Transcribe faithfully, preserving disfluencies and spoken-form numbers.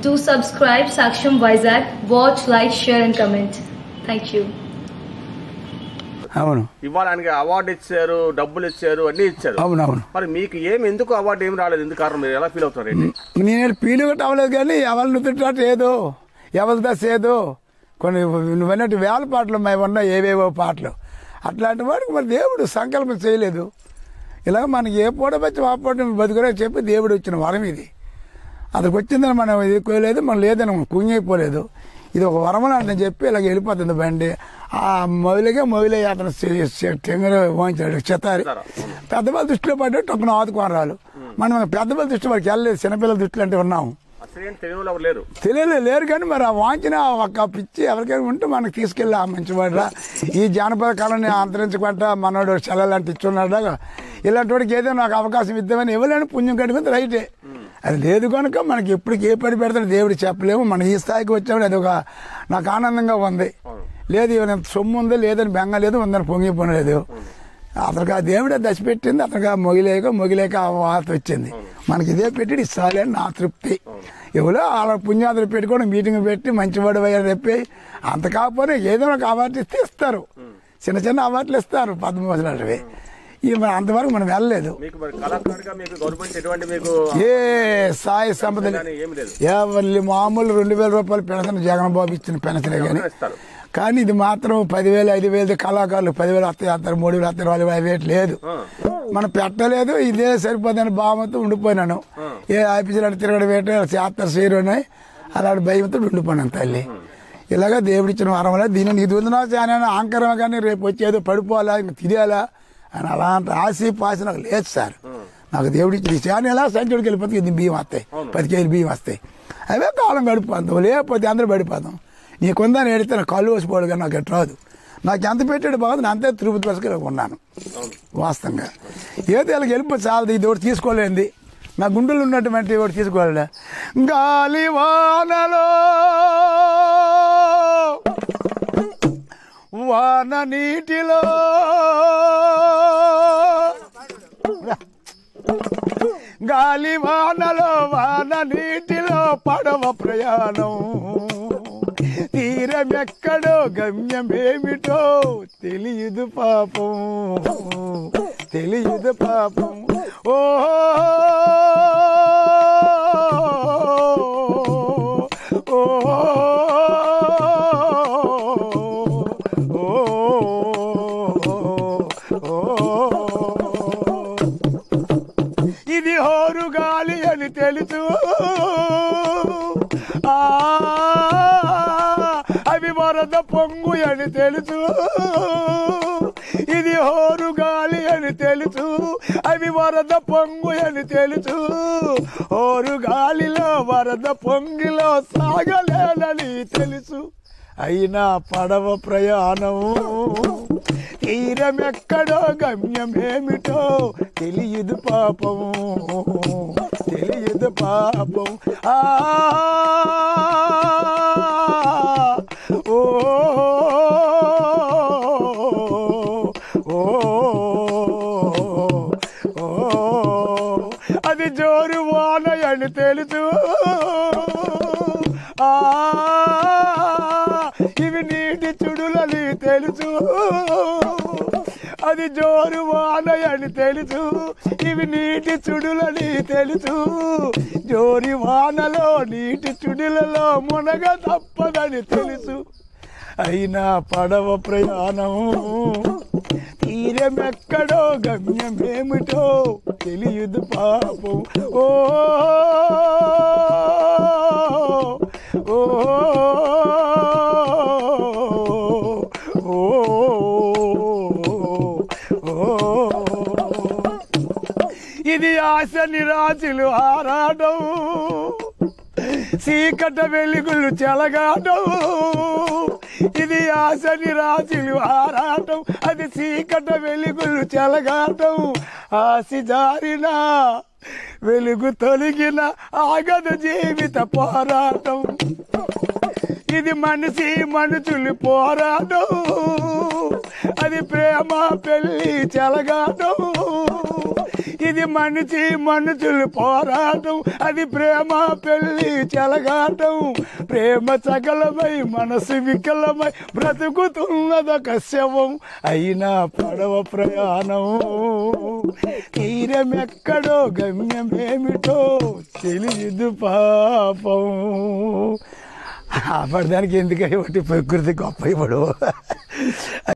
Do subscribe Saksham Vizag. Watch, like, share and comment. Thank you. అవును ఇవాళ ఆయనకి award ఇచ్చారు, డబ్బులు ఇచ్చారు, అన్ని ఇచ్చారు. అవునవును. మరి మీకు ఏమి ఎందుకు అవార్డు ఏమి రాలేదు? ఎందుకు కారణం? మీరు ఎలా ఫీల్ అవుతారండి? నేను ఫీల్ ఒకటి అవ్వలేదు కానీ ఎవరు నువ్వుతున్నట్టు ఏదో ఎవరి దశ ఏదో కొన్ని నువ్వన్నట్టు వేల పాటలు మేము ఉన్నాయి, ఏవేవో పాటలు. అట్లాంటి వాడికి మరి దేవుడు సంకల్పం చేయలేదు. ఇలా మనకి ఏ పూట వచ్చి ఆ పూట బతుకునే చెప్పి దేవుడు ఇచ్చిన వరం ఇది. అతనికి వచ్చిందని మనం ఎదుర్కోలేదు, మనం లేదని మనం కుంగిపోలేదు. ఇది ఒక వరం అని చెప్పి ఇలాగ వెళ్ళిపోతుంది బండి. ఆ మొదలుగా మొదలై అతను టెంగర వాయించాడు చెత్తారి. పెద్దవాళ్ళ దృష్టిలో పడ్డాడు టొక్కన ఆదుకోనరాలు. మనం పెద్దవాళ్ళ దృష్టి వాడికి వెళ్ళలేదు, చిన్నపిల్లల దృష్టిలో అంటే ఉన్నాము. తెలియలేదు లేరు కానీ మరి ఆ వాంచిన ఒక పిచ్చి ఎవరికైనా ఉంటే మనకు తీసుకెళ్ళి ఆ మంచివాడ్రా ఈ జానపద కళని అంతరించకుండా మనోడు చెల్లెలాంటి ఇచ్చున్నాడా ఇలాంటి వాడికి ఏదో నాకు అవకాశం ఇద్దామని ఇవ్వలేని పుణ్యం కట్టుకుంది రైటే. అది లేదు కనుక మనకి ఎప్పటికి ఏ పడి పెడతాడు దేవుడు చెప్పలేము. మనం ఈ స్థాయికి వచ్చామని అది ఒక నాకు ఆనందంగా ఉంది. లేదు ఇవన్న సొమ్ము ఉంది లేదని బెంగ లేదు, ఉందని పొంగిపోలేదు. అతనికి ఆ దేవుడే దశ పెట్టింది, అతనికి ఆ మొగిలేక మొగిలేక ఆ వాత వచ్చింది. మనకి ఇదే పెట్టి ఇస్తాలే అని నా తృప్తి. ఎవరో అలా పుణ్యాదులు పెట్టుకొని మీటింగ్ పెట్టి మంచివాడు అయ్యారు చెప్పి అంత కాకపోతే ఏదో ఒక అవార్డు ఇస్తే ఇస్తారు, చిన్న చిన్న అవార్డులు ఇస్తారు పద్మభూషణవి. ఇవి మనం అంతవరకు మనం వెళ్ళలేదు. ఏ సాయి సంపద ఎవరి మామూలు రెండు వేల రూపాయలు పెన్షన్ జగన్ బాబు ఇచ్చిన పెన్షనే కానీ కానీ ఇది మాత్రం పదివేలు ఐదు వేలు కళాకారులు పదివేలు వస్తాయి అంటారు, మూడు వేలు వస్తారు, వాళ్ళు వేలు లేదు. మనం పెట్టలేదు, ఇదే సరిపోదని భావంతో ఉండిపోయినాను. ఏ ఆఫీసులు అంటే తిరగడం వేట చేస్తారు చేయరున్నాయి అలాంటి భయంతో ఉండిపోయినాను తల్లి. ఇలాగా దేవుడిచ్చిన వరం వల్ల దీనిని ఇది ఉందినా చాలా ఆంకరం కానీ రేపు వచ్చేదో పడిపోవాలా ఇంకా తిరియాలా అని అలాంటి ఆశ పాశ నాకు లేదు సార్. నాకు దేవుడిచ్చిన చాలా ఎలా సంచుడికి వెళ్ళిపోతే ఇది బియ్యం వస్తాయి, పది కేజీలు బియ్యం వస్తాయి, అవే కాలం గడిపోతాం. లేకపోతే అందరూ పడిపోతాం. నీకుందని ఏడితే నాకు కళ్ళు వచ్చిపోడు కానీ నాకు ఎట్ రాదు. నాకు ఎంత పెట్టాడు బాగుంది అంతే తిరుపతి బస్సుకి ఉన్నాను వాస్తవంగా. ఏదో ఇలా వెళ్ళిపో చాలదు, ఇది ఒకటి తీసుకోలేంది నా గుండెలు ఉన్నటువంటి ఒకటి తీసుకోలే. గాలి వానలో వాన నీటిలో గాలి వానలో వాన నీటిలో పడవ ప్రయాణం తీరమెక్కడో గమ్యమేమిటో తెలియదు పాపం తెలియదు పాపం. ఓ ఇది హోరు గాలి అని తెలుసు, అవి వరద పొంగు అని తెలుసు. ఇది హోరు గాలి అని తెలుసు, అవి వరద పొంగు అని తెలుసు. హోరు గాలిలో వరద పొంగిలో సాగలేనని తెలుసు. అయినా పడవ ప్రయాణం తీరమెక్కడో గమ్యమేమిటో తెలియదు పాపం తెలియదు పాపం. ఆ ఓ అది జోరు వాన అని తెలుసు, ఇవి నీటి చుడులని తెలుసు. అది జోరు వాన అని తెలుసు, ఇవి నీటి చుడులని తెలుసు. జోరి వానలో నీటి చుడులలో మునగ తప్పదని తెలుసు. అయినా పడవ ప్రయాణం తీరమెక్కడో గమ్యమేమిటో తెలియదు పాపం. ఓ ఓ ఇది ఆశ నిరాశలు ఆరాటం, చీకట వెలుగులు చెలగాటం. ఇది ఆశ నిరాశలు ఆరాటం, అది చీకట వెలుగులు చెలగాటం. ఆశ జారిన వెలుగు తొలగిన ఆగదు జీవిత పోరాటం. ఇది మనిషి మనుషులు పోరాటం, అది ప్రేమ పెళ్లి చెలగాటం. ఇది మనిషి మనుషులు పోరాటం, అది ప్రేమ పెళ్లి చెలగాటం. ప్రేమ సకలమై మనసు వికలమై బ్రతుకుతున్నదొక శవం. అయినా పడవ ప్రయాణం తీరమెక్కడో గమ్యమేమిటో తెలియదు పాపం. అప్పటిదానికి ఎందుకై ఒకటి ప్రకృతి గొప్ప ఇవ్వడు.